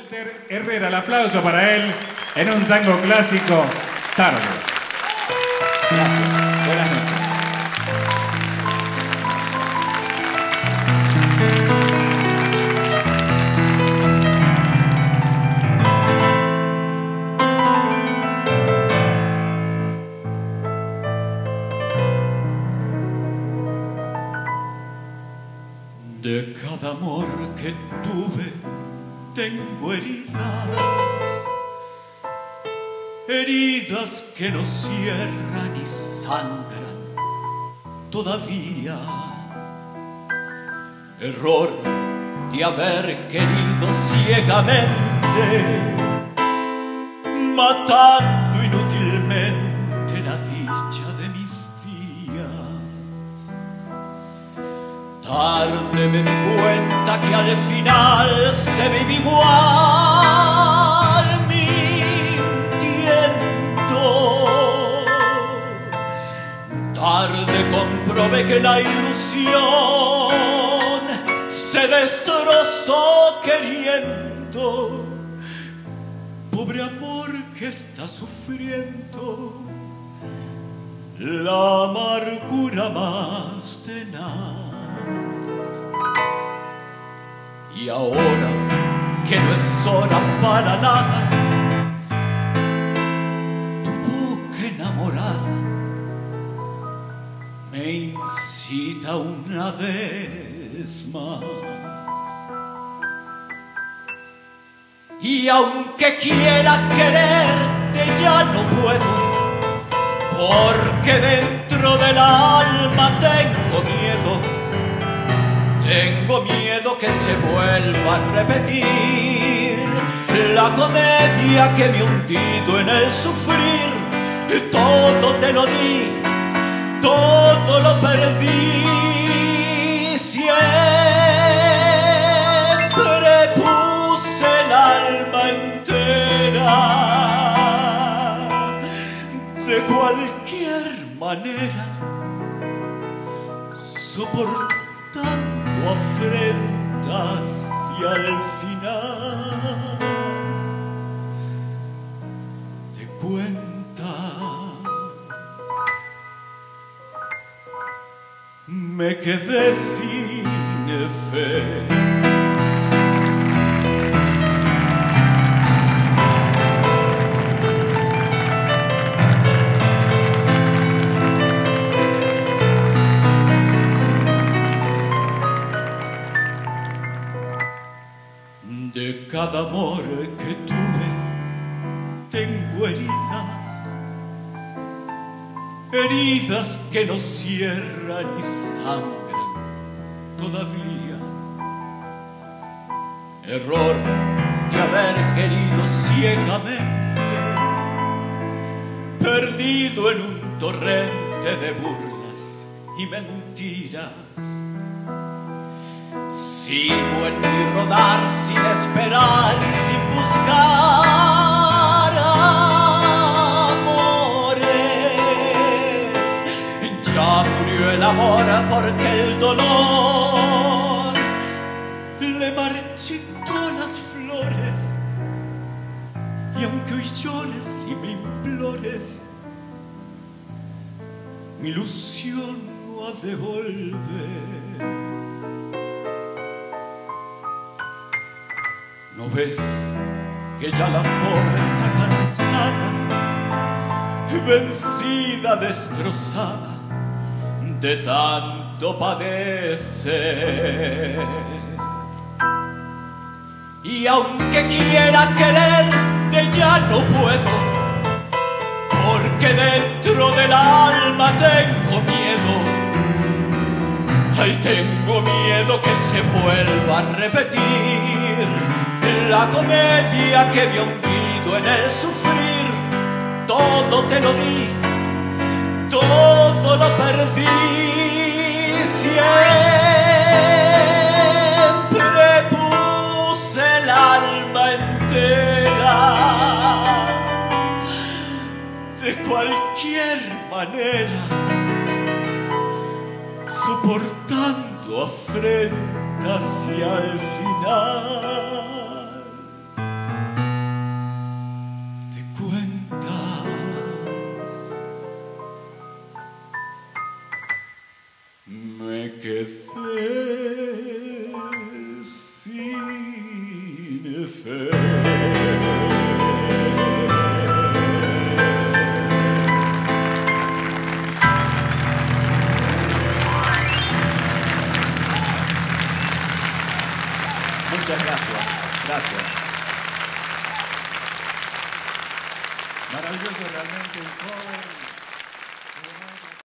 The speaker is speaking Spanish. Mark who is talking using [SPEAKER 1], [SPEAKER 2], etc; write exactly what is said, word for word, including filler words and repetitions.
[SPEAKER 1] Walter Herrera, el aplauso para él en un tango clásico, Tarde.
[SPEAKER 2] Gracias, buenas noches.
[SPEAKER 3] De cada amor que tuve tengo heridas, heridas que no cierran y sangran todavía. Error de haber querido ciegamente, matando inútilmente la dicha de mis días. Tarde me di cuenta que al final se vive igual mintiendo. Tarde comprobé que la ilusión se destrozó queriendo. Pobre amor que está sufriendo la amargura más tenaz. Y ahora que no es hora para nada, tu boca enamorada me incita una vez más. Y aunque quiera quererte ya no puedo, porque dentro del alma tengo miedo. Tengo miedo que se vuelva a repetir la comedia que me he hundido en el sufrir. Todo te lo di, todo lo perdí. Siempre puse el alma entera. De cualquier manera soportando afrentas y al final te cuentas. Me quedé sin fe. De cada amor que tuve tengo heridas, heridas que no cierran y sangran todavía. Error de haber querido ciegamente, perdido en un torrente de burlas y mentiras. Sigo en mi rodar sin esperar y sin buscar amores. Ya murió el amor porque el dolor le marchitó las flores. Y aunque hoy llores y me implores, mi ilusión no ha de volver. ¿No ves que ya la pobre está cansada, vencida, destrozada, de tanto padecer? Y aunque quiera quererte ya no puedo, porque dentro del alma tengo miedo. Ay, tengo miedo que se vuelva a repetir la comedia que me he hundido en el sufrir. Todo te lo di, todo lo perdí. Siempre puse el alma entera. De cualquier manera, soportando afrentas y al final me quedé sin fe. Muchas gracias, gracias.
[SPEAKER 1] Maravilloso realmente un joven.